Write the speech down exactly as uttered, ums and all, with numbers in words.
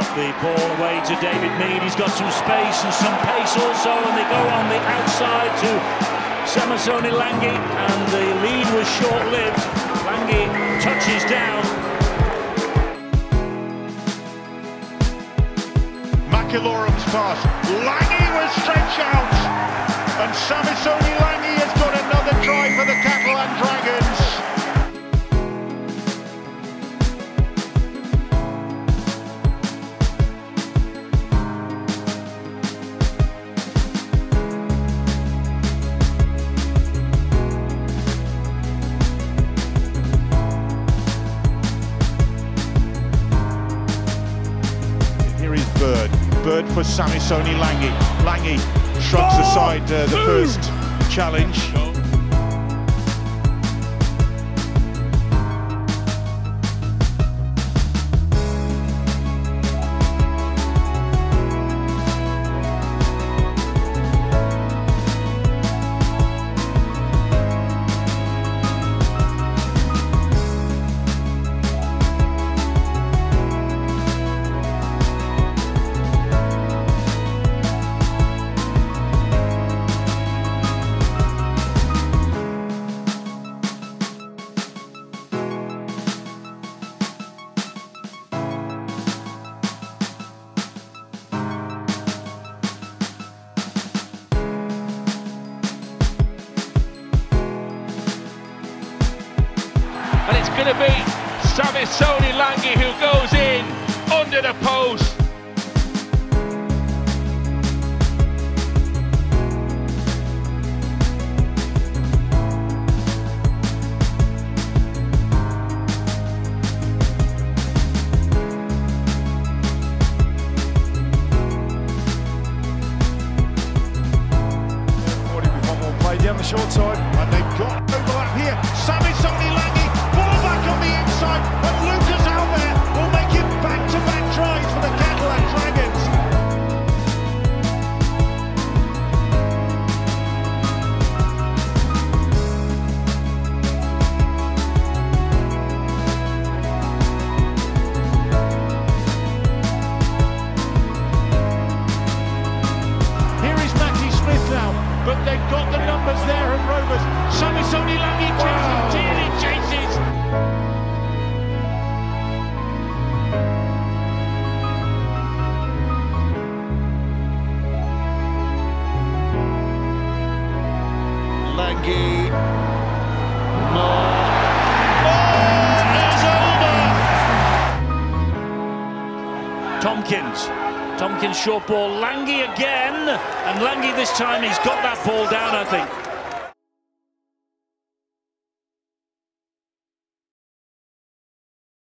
The ball away to David Mead. He's got some space and some pace also, and they go on the outside to Samisoni Langi, and the lead was short-lived. Langi touches down. McIlorum's pass. Langi will stretch out, and Samisoni Langi has got another try for the Catalan Dragons. Bird. Bird for Samisoni Langi. Langi shrugs oh, aside uh, the move. first challenge. And it's going to be Samisoni Langi who goes in under the post. Down the short side, and they've got overlap here. Samisoni Langi, ball back on the inside, and Lucas out there will make it back-to-back tries for the Catalan Dragons. Here is Matty Smith now, but they've got the numbers there at Rovers. Samisoni Langi chases, wow. Dearly chases. Langi. No. Oh, it's over. Tompkins. Tompkins short ball. Langi again. And Langi this time, he's got that ball down, I think.